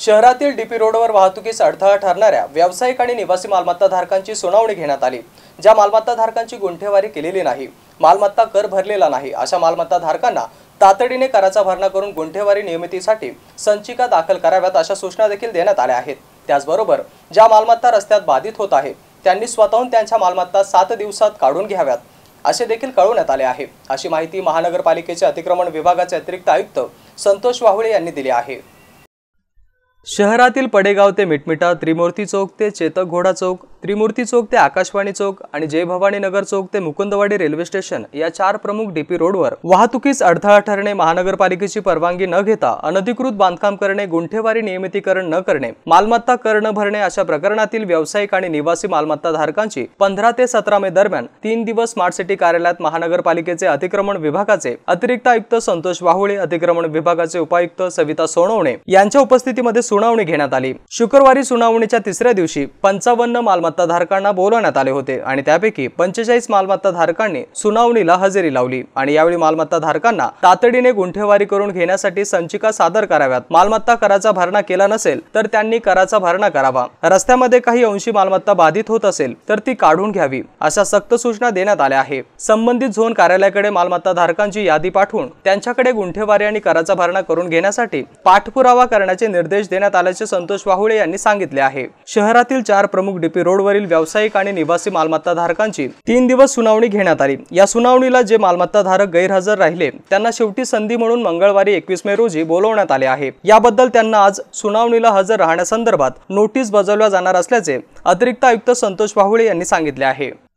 शहरातील डीपी रोडवर वाहतुकीस अडथळा ठरणाऱ्या व्यावसायिक आणि निवासी मालमत्ता धारकांची सुनावणी घेण्यात आली। ज्या मालमत्ता धारकांची गुंठेवारी केलेली नाही, मालमत्ता कर भरलेला नाही, अशा मालमत्ता धारकांना तातडीने कराचा भरणा करून गुंठेवारी नियमितीसाठी संचिका दाखल कराव्यात अशा सूचना देखील देण्यात आल्या आहेत। त्याचबरोबर ज्या मालमत्ता रस्त्यात बाधित होत आहे त्यांनी स्वतःहून त्यांच्या मालमत्ता 7 दिवसात काढून घ्याव्यात असे देखील कळवण्यात आले आहे। अशी माहिती महानगरपालिकेचे अतिक्रमण विभागाचे अतिरिक्त आयुक्त संतोष वाहुळे यांनी दिली आहे। शहरातील पडेगाव ते मिटमिटा, त्रिमूर्ती चौक ते चेतक घोडा चौक, त्रिमूर्ती चौक ते आकाशवाणी चौक आणि जय भवानी नगर चौक ते मुकुंदवाडी रेल्वे स्टेशन या 4 प्रमुख डीपी रोडवर वाहतुकीस अडथळा ठरणे, महानगरपालिकेची परवानगी न घेता अनधिकृत बांधकाम करणे, गुंठेवारी नियमितीकरण न करणे, मालमत्ता कर न भरणे अशा प्रकरणातील व्यावसायिक आणि निवासी मालमत्ता धारकांची 15 ते 17 मे दरम्यान 3 दिवस स्मार्ट सिटी कार्यालयात महानगरपालिकेचे अतिक्रमण विभागाचे अतिरिक्त आयुक्त संतोष वाहुळे, अतिक्रमण विभागाचे उपायुक्त सविता सोनवणे यांच्या उपस्थितीमध्ये सुनावणी घेण्यात आली। शुक्रवारी सुनावणीच्या 3ऱ्या दिवशी 55 मालमत्ता धारकांना बोलवण्यात आले होते आणि त्यापैकी 45 मालमत्ता धारकांनी सुनावणीला हजेरी लावली आणि यावेळी मालमत्ता धारकांना तातडीने गुंठेवारी करून घेण्यासाठी संचिका सादर कराव्यात। मालमत्ता कराचा भरणा केला नसेल तर त्यांनी कराचा भरणा करावा। रस्त्यामध्ये काही अंशी मालमत्ता बाधित होत असेल तर ती काढून घ्यावी अशा सक्त सूचना देण्यात आल्या आहे। संबंधित झोन कार्यालयाकडे मालमत्ता धारकांची यादी पाठवून त्यांच्याकडे गुंठेवारी आणि कराचा भरणा करून घेण्यासाठी पाठपुरावा करण्याचे निर्देश देण्यात आल्याचे संतोष वाहुळे यांनी सांगितले आहे। शहरातील 4 प्रमुख डीपी रोडवरील व्यावसायिक आणि निवासी मालमत्ता धारकांची 3 दिवस सुनावणी घेण्यात आली। या सुनावणीला जे मालमत्ता धारक गैरहजर राहिले त्यांना शेवटी संधी म्हणून मंगळवारी 21 मे रोजी बोलवण्यात आले आहे। याबद्दल त्यांना आज सुनावणीला हजर राहण्यासंदर्भात नोटीस बजावल्या जाणार असल्याचे अतिरिक्त आयुक्त संतोष वाहुळे यांनी सांगितले आहे।